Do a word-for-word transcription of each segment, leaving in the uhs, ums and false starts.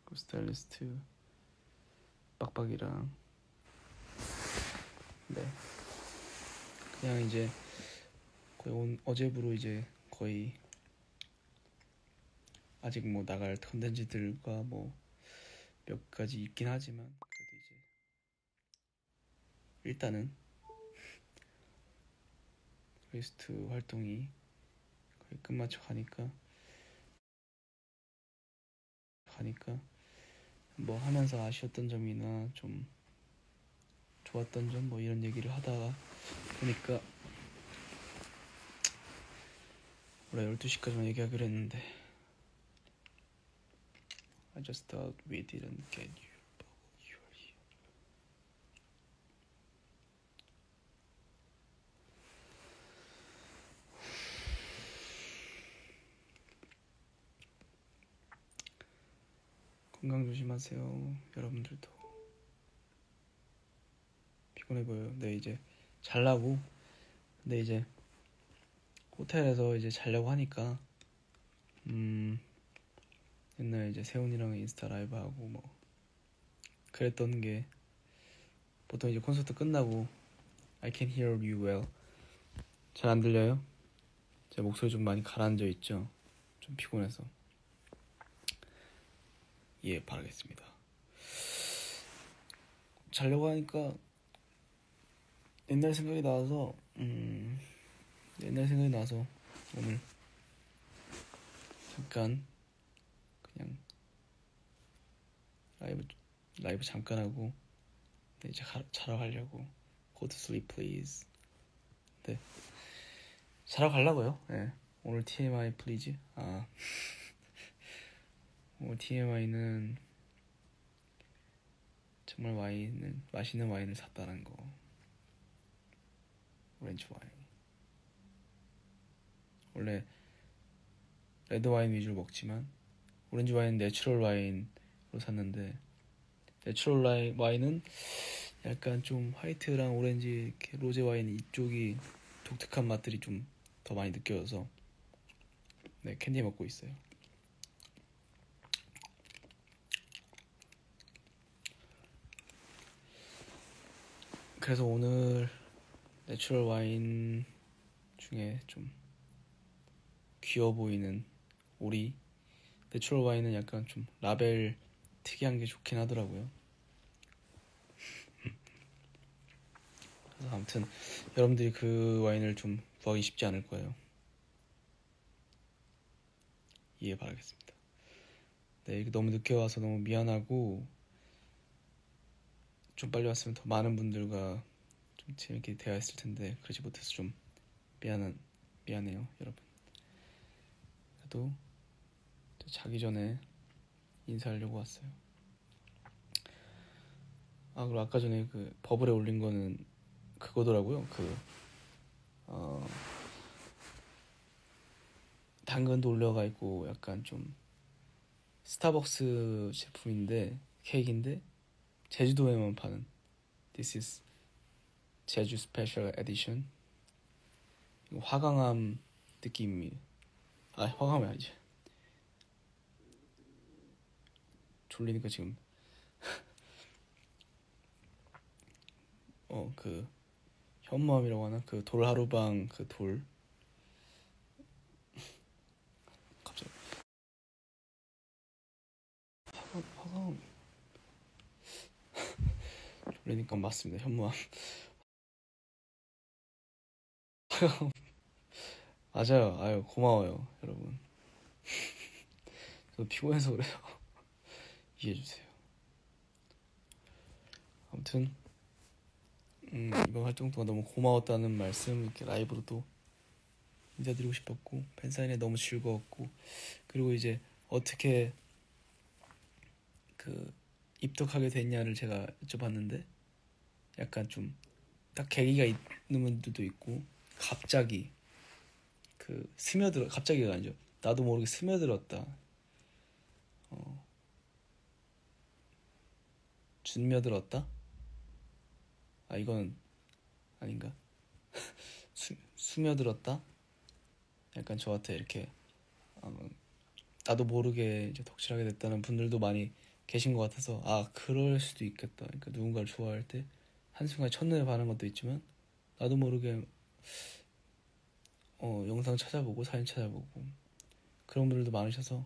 그 스타일리스트 빡빡이랑 네 그냥 이제 거의 온, 어제부로 이제 거의 아직 뭐 나갈 컨텐츠들과 뭐 몇 가지 있긴 하지만 그래도 이제 일단은 리스트 활동이 거의 끝마쳐 가니까 가니까 뭐 하면서 아쉬웠던 점이나 좀 좋았던 점 뭐 이런 얘기를 하다가 보니까 원래 열두 시까지만 얘기하기로 했는데 I just thought we didn't get you but you're here. 건강 조심하세요 여러분들도. 피곤해 보여요. 네 이제 자려고 근데 이제 호텔에서 이제 자려고 하니까 음 옛날 이제 세훈이랑 인스타 라이브 하고 뭐 그랬던 게 보통 이제 콘서트 끝나고 I can hear you well 잘 안 들려요? 제 목소리 좀 많이 가라앉아 있죠? 좀 피곤해서 이해 바라겠습니다. 자려고 하니까 옛날 생각이 나서 음 옛날 생각이 나서 오늘 잠깐 그냥 라이브 라이브 잠깐 하고 이제 가, 자러 가려고. Go to sleep please. 네 자러 가려고요. 네 오늘 티엠아이 please. 아 오늘 티엠아이는 정말 와인을 맛있는 와인을 샀다는 거. 오렌지 와인. 원래 레드 와인 위주로 먹지만 오렌지 와인 내추럴 와인으로 샀는데 내추럴 와인은 약간 좀 화이트랑 오렌지 이렇게 로제 와인 이쪽이 독특한 맛들이 좀 더 많이 느껴져서 네 캔디 먹고 있어요. 그래서 오늘 내추럴 와인 중에 좀 귀여워 보이는 오리. 내추럴 와인은 약간 좀 라벨 특이한 게 좋긴 하더라고요. 그래서 아무튼 여러분들이 그 와인을 좀 구하기 쉽지 않을 거예요. 이해 바라겠습니다. 네, 너무 늦게 와서 너무 미안하고 좀 빨리 왔으면 더 많은 분들과 좀 재밌게 대화했을 텐데 그러지 못해서 좀 미안한 미안해요, 여러분. 그래도 자기 전에 인사하려고 왔어요. 아 그리고 아까 전에 그 버블에 올린 거는 그거더라고요. 그 어, 당근도 올려가 있고 약간 좀 스타벅스 제품인데 케이크인데 제주도에만 파는 This is 제주 스페셜 에디션. 화강암 느낌이 아 화강암이 아니지. 졸리니까 지금 어 그 현무암이라고 하나 그 돌하루방 그 돌 갑자기 화강 화강 졸리니까 맞습니다. 현무암 맞아요. 아유 고마워요 여러분. 저 피곤해서 그래요. 이해해주세요. 아무튼 음, 이번 활동 동안 너무 고마웠다는 말씀 이렇게 라이브로도 인사드리고 싶었고 팬사인회 너무 즐거웠고 그리고 이제 어떻게 그 입덕하게 됐냐를 제가 여쭤봤는데 약간 좀 딱 계기가 있는 분들도 있고 갑자기 그 스며들어 갑자기가 아니죠. 나도 모르게 스며들었다. 어, 준며들었다? 아 이건 아닌가? 수, 스며들었다? 약간 저한테 이렇게 어, 나도 모르게 이제 덕질하게 됐다는 분들도 많이 계신 것 같아서 아 그럴 수도 있겠다. 그러니까 누군가를 좋아할 때 한순간에 첫눈에 반한 것도 있지만 나도 모르게 어 영상 찾아보고 사진 찾아보고 그런 분들도 많으셔서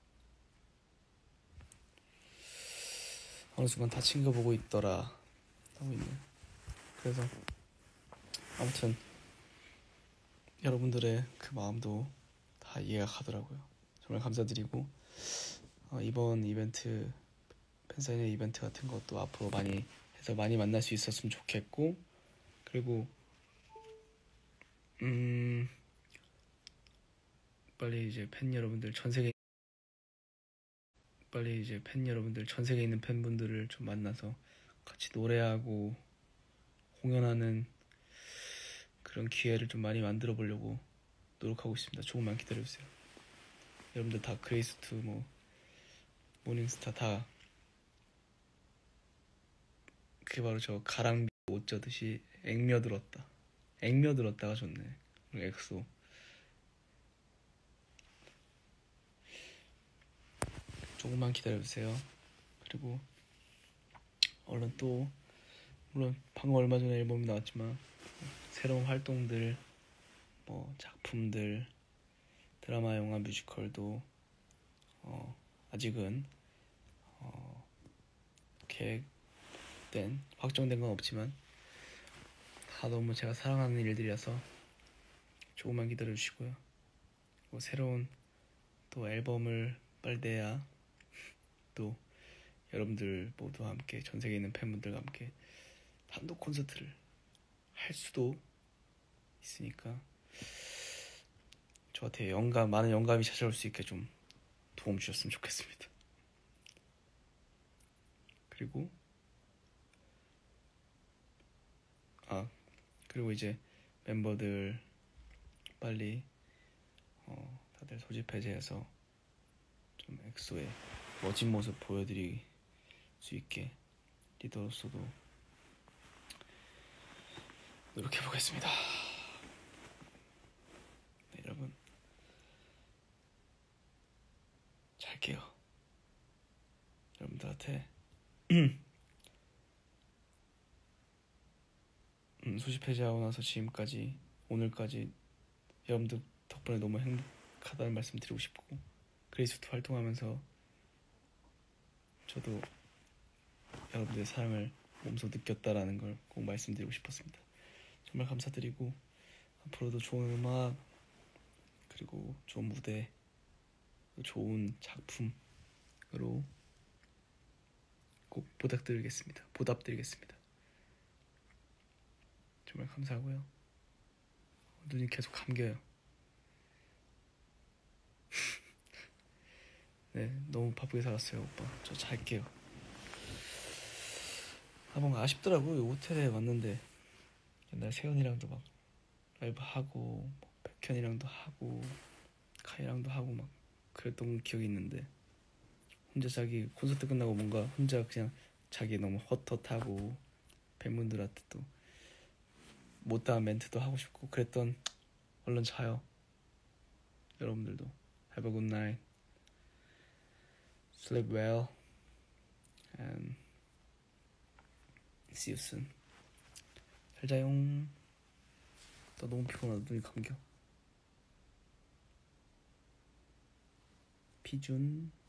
어느 순간 다 챙겨보고 있더라 하고 있네. 그래서 아무튼 여러분들의 그 마음도 다 이해가 가더라고요. 정말 감사드리고 어, 이번 이벤트 팬사인회 이벤트 같은 것도 앞으로 많이 해서 많이 만날 수 있었으면 좋겠고 그리고 음 빨리 이제 팬 여러분들 전 세계 빨리 이제 팬 여러분들 전 세계에 있는 팬분들을 좀 만나서 같이 노래하고 공연하는 그런 기회를 좀 많이 만들어 보려고 노력하고 있습니다. 조금만 기다려주세요. 여러분들 다 그레이스투 뭐 모닝스타 다 그게 바로 저 가랑비 옷 젖듯이 액며들었다. 액며들었다가 좋네. 그리고 엑소 조금만 기다려주세요. 그리고 얼른 또 물론 방금 얼마 전에 앨범이 나왔지만 새로운 활동들 뭐 작품들 드라마 영화 뮤지컬도 어, 아직은 어, 계획된 확정된 건 없지만 다 너무 제가 사랑하는 일들이라서 조금만 기다려 주시고요. 그리고 새로운 또 앨범을 빨리 내야 또 여러분들 모두와 함께 전 세계에 있는 팬분들과 함께 단독 콘서트를 할 수도 있으니까 저한테 영감 많은 영감이 찾아올 수 있게 좀 도움 주셨으면 좋겠습니다. 그리고 아 그리고 이제 멤버들 빨리 어, 다들 소집 해제해서 좀 엑소의 멋진 모습 보여드릴 수 있게 리더로서도 노력해 보겠습니다. 네, 여러분 잘게요. 여러분들한테 음, 소집 해제하고 나서 지금까지 오늘까지 여러분들 덕분에 너무 행복하다는 말씀 드리고 싶고 그레이스투 활동하면서 저도 여러분들의 사랑을 몸소 느꼈다라는 걸 꼭 말씀드리고 싶었습니다. 정말 감사드리고 앞으로도 좋은 음악 그리고 좋은 무대 좋은 작품으로 꼭 보답드리겠습니다. 보답드리겠습니다. 정말 감사하고요. 눈이 계속 감겨요. 네, 너무 바쁘게 살았어요, 오빠. 저 잘게요. 아, 뭔가 아쉽더라고요. 호텔에 왔는데 옛날 세연이랑도 막 라이브 하고 뭐 백현이랑도 하고 카이랑도 하고 막 그랬던 기억이 있는데 혼자 자기 콘서트 끝나고 뭔가 혼자 그냥 자기 너무 헛헛하고 팬분들한테 또 못다한 멘트도 하고 싶고 그랬던 얼른 자요. 여러분들도 Have a good night. Sleep well and see you soon. 잘 자요. 나 너무 피곤하다. 눈이 감겨. 피준